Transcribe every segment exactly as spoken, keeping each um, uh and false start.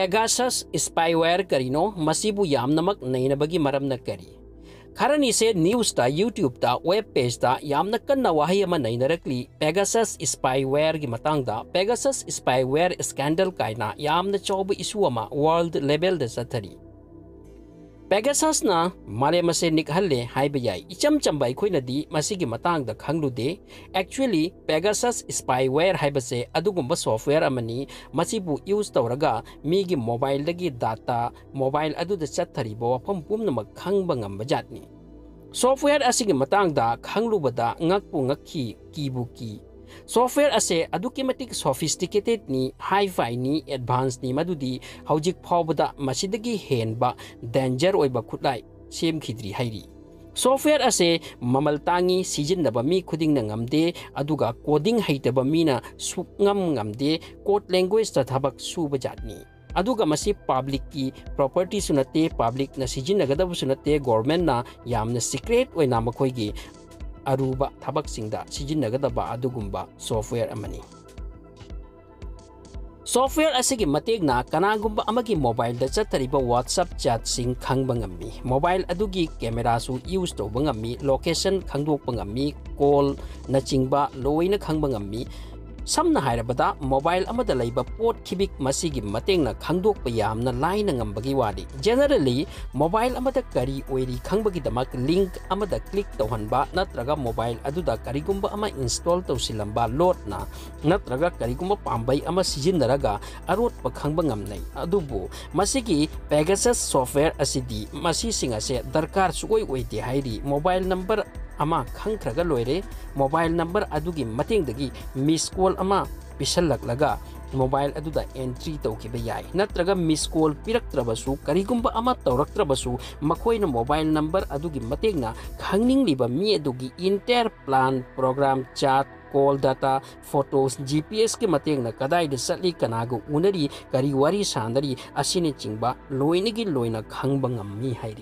Pegasus spyware करिनो मसीबु यामनमक नैनबगी मरमना करी खरनी से news ता यूट्यूब ता वेब पेज ता यामना कन्ना वाही अमा नैनरकली Pegasus spyware की मतंगदा Pegasus spyware स्कैंडल कायना यामना चौब इशू अमा वर्ल्ड लेवल द सथरी Pegasus ना माले मसे निकहले हाई बजाई इचम चंबाई कोई नदी मसी की मतंग द खंगलुदे एक्चुअली Pegasus spyware हाई बसे अदुगुम्बा सॉफ्टवेयर अमनी मसीबु यूज तौरगा मीगी मोबाइल दगी डाटा मोबाइल अदुद चथरीबो वफम पुमनमक खंगबा ngamba jatni सॉफ्टवेयर असिगी मतंग दा खंगलुबदा ngakpu ngakhi kibu ki software असे अदुकिमतिक सोफिस्टिकेटेड नि हाई फाई नि एडवांस नि मदुदी हौजिक फावबदा मसिदगी हेनबा डेंजर ओइबा खुलाई सेम खिद्री हाइरी सॉफ्टवेयर असे ममल तांगी सिजिनबा मी खुदिंग न ngamde अदुगा कोडिंग हैतबा मीना सुngam ngamde कोड लैंग्वेज ता थबक सुबा जातनी अदुगा मसी पब्लिक की प्रॉपर्टी सुनते पब्लिक न सिजिनगदब सुनते गवर्नमेंट ना यामना सीक्रेट ओइना मखोइगी अरुबा थबक सिंगदा सिजिनगदबा अदुगुम्बा सॉफ्टवेयर अमनी सॉफ्टवेयर असिगी मतेगना कनागुम्बा अमगी मोबाइल द चतरिबा व्हाट्सएप चैट सिंग खंगबा ngami मोबाइल अदुगी कैमरा सु यूज तौबा ngami लोकेशन खंगदोकबा ngami कॉल न चिंगबा लोइना खंगबा ngami समना हायरबदा मोबाइल अमदा लैबा पोट खिबिक मसीगी मतेंगना खंगदोकबा यामना लाइना ngambagi वादी जनरली मोबाइल अमदा करी ओइरी खंगबगी दमक लिंक अमदा क्लिक तौहनबा नत्रगा मोबाइल अदुदा करिगुम्बा अमा इंस्टॉल तौसिलंबा लोडना नत्रगा करिगुम्बा पांबई अमा सिजिनरगा अरोटपा खंगबा ngamnai अदुबु मसीगी Pegasus सॉफ्टवेयर असिदी मसी सिंगसे दरकार सुगोई ओइदे हाइरी मोबाइल नंबर अमा खंगख्रगा लोइरे मोबाइल नंबर अदुगी मतेंगदगी मिस कॉल अमा पिसललगलगा मोबाइल अदुदा एंट्री तौखिबा याय नत्रगा मिस कॉल पिरक्त्रबसु करिगुम्बा अमा तौरक्त्रबसु मखोइना मोबाइल नंबर अदुगी मतेंगना खंगनिंगलिबा मी अदुगी inter plan program chat call data photos GPS के मतेंगना कदाइद सटली कनागु उनरी करी वारी सांदरी असिने चिंगबा लोइनगी लोइना खंगबा ngami हाइरी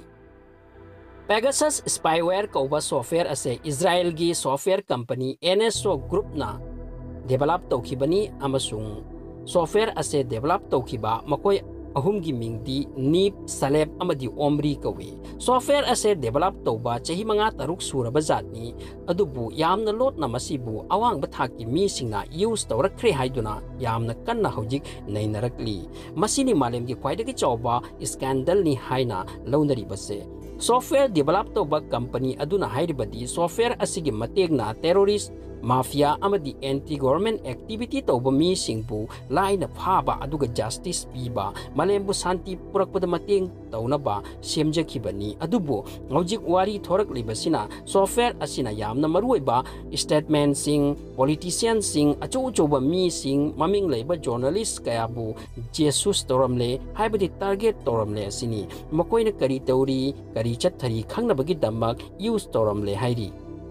Pegasus spyware कौबा सॉफ्टवेयर असे इजराइल की software company N S O group ना डेवलप तौखिबनी अमसुंग सॉफ्टवेयर असे डेवलप तौखिबा मकोय अहुम की मिंगदी नीप सलेब अमदी ओमरी कवे सॉफ्टवेयर असे डेवलप तौबा चही मंगा तरुक सुरबा जातनी अदुबु यामना लोटना मसीबु अवांग बथाकी मी सिंगना यूज तौरखरे हाइदुना यामना कन्ना हौजिक नैनरकली मसीनी मालेम की ख्वाइदगी चौबा स्कैंडल नि हाइना लौनरी बसे सॉफ्टवेयर डेवलप तौबा कंपनी अदुना हाइरिबदी सॉफ्टवेयर असिगी मतेगना टेररिस्ट माफिया अमदी एंटी गवर्नमेंट एक्टिविटी तौबा मी सिंगबु लाइना फाबा अदुगा जस्टिस पीबा मलेमबु शांति पुरकपदा मतेंग तौनबा सेमजखिबनी अदुबु हौजिक वारी थोरकलिबसिना सॉफ्टवेयर असिना यामना मरुइबा स्टेटमेंट सिंग पॉलिटिशियन सिंग अचौ चौबा मी सिंग ममिंग लेबा जर्नलिस्ट कयाबु जेसुस तौरमले हाइबदी टारगेट तौरमले असिनी मकोइना करी तौरी करी चथरी खंगनबगी दमक यूज तौरमले हाइरी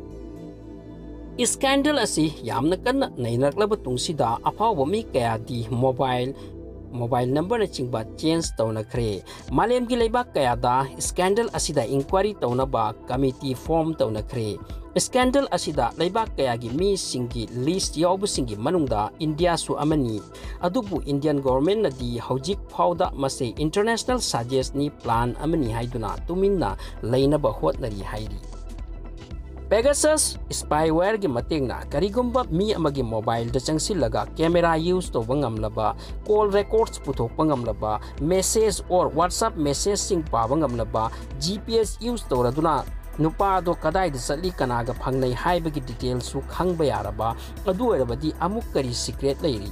स्कैंडल असी यामना कन्ना नैनरकलब तुंगसिदा अफाव मी कयादी मोबाइल मोबाइल नंबर न चिंगबा चेंज तौनखरे मालेम की लेबा कयादा स्कैंडल असिदा इंक्वायरी तौनबा कमिटी फॉर्म तौनखरे स्कैंडल असिदा लेबा कयागी मी सिंगी लिस्ट यावब सिंगी मनुंगदा इंडिया सु अमनी अदुबु इंडियन गवर्नमेंट नदी हौजिक फाउदा मसे इंटरनेशनल सजेस्ट नि प्लान अमनी हाइदुना तुमिन्ना लेनबा होतनरी हाइरी Pegasus spyware की मतेंगना करिगुम्बा मी अमगी मोबाइल द चंगसिलगा कैमरा यूज तो बंगमलबा कॉल रिकॉर्ड्स पुथोक बंगमलबा मैसेज और व्हाट्सएप मैसेज सिंग पाबंगमलबा जीपीएस यूज तो रदुना नुपा दो कदाइ द चली कनागा फंगनै हाइबगी डिटेल सु खंगबा यारबा अदु ओरबदी अमुक करी सीक्रेट लेरी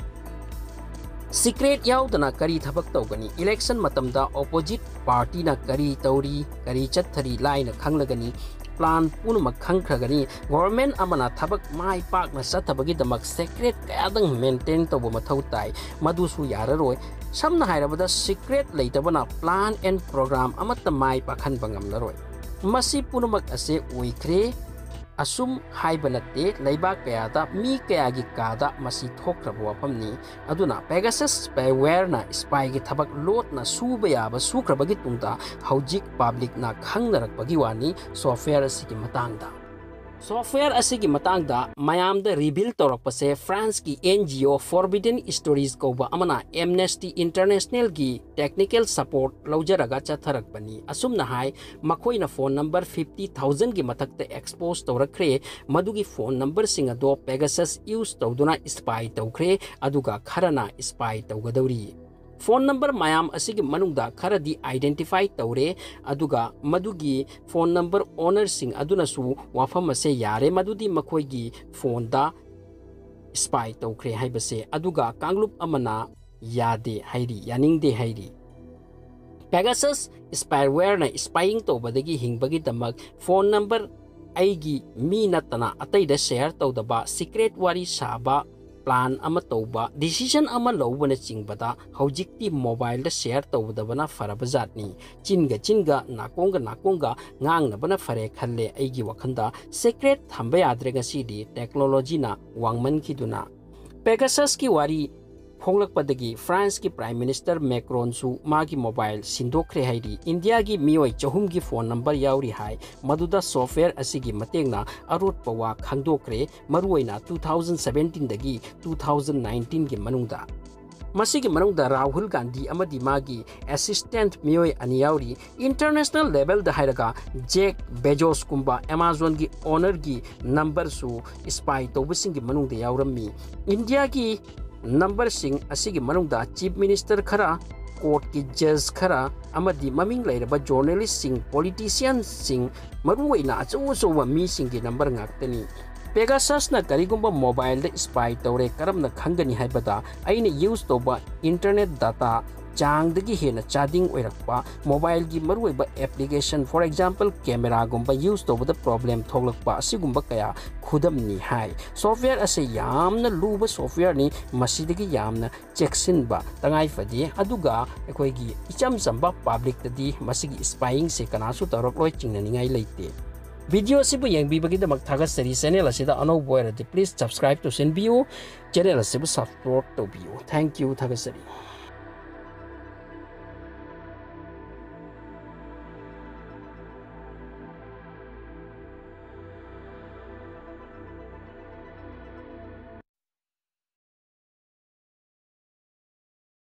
सीक्रेट याउदना करी थबक तौगनी इलेक्शन मतमदा ऑपोजिट पार्टी ना करी तौरी करी चथरी लाइन खंगलगनी प्लान पुनमक खंगखरगनी गवर्नमेंट अमना थबक माई पाकना चथबगी दमक सीक्रेट कयादंग मेंटेन तौब मथौ ताई मदुसु याररोय समना हायरबदा सीक्रेट लेतबना प्लान एंड प्रोग्राम अमत माई पाखन बंगमलरोय मसी पुनमक असे ओइख्रे असुम हाइबनते लेबा कयादा मी कयागी कादा मसी थोक्रब वफमनी अदुना Pegasus spyware ना स्पाई की थबक लोट ना सुब याब सुक्रबगी तुंगदा हौजिक पब्लिक ना खंगनरकबगी वानी सॉफ्टवेयर असिगी मतांगदा Software asigi matangda mayamda reveal torakpase France ki N G O Forbidden Stories koba amana Amnesty International gi technical support laujaraga chatharakpani asumna hai makoina phone number fifty thousand gi mathakta expose torakre madugi phone number sing ado Pegasus use tawduna spy tawkre aduga kharana spy tawgadawri phone number mayam asigi manungda kharadi identify tawre aduga madugi phone number owner sing aduna su wafam ase yare madudi makoi gi phone da spy tawkre haibase aduga kanglup amana yade hairi yaningde hairi Pegasus spyware na spying tawbadagi hingbagi damak phone number aigi mi natana ataida share tawdaba secret wari saba plan ama tauba decision ama lobana chingbada hojikti mobile da share tawdabana farabazatni chinga chinga nakonga nakonga ngang nabana fare khalle aigi wakhanda secret thamba yadrega sidi technology na wangman khiduna Pegasus ki wari Honglakpadagi France ki Prime Minister Macron su magi mobile sindokre hairi India gi mioi chahum gi phone number yauri hai maduda software asigi matengna arut pawa khangdokre maruaina two thousand seventeen dagi two thousand nineteen gi manungda masigi manungda Rahul Gandhi amadi magi assistant mioi ani yauri international level da hairaga Jack Bezos kumba Amazon gi owner gi number su spy tobusing gi manungda yaurammi India gi number sing asigi manungda chief minister khara court ki judge khara amadi maming lairaba journalist sing politician sing maruwaina achu achu mi sing gi number ngaktani Pegasus na karigumba mobile da spy tawre karamna khangani haibada aina use toba internet data chang dagi hena chading oirakpa mobile gi maruiba application for example camera gumba use toba the problem thoglakpa asigumba kaya khudamni hai software ase yamna luba software ni masidagi yamna checksinba tangai fadi aduga ekoi gi icham chamba public tadi masigi spying se kanasu torokloi chingnaningai leite video sibu yengbibagi damak thagasari channel asida anau boyra please subscribe to senbiu channel asibu support to biu thank you thagasari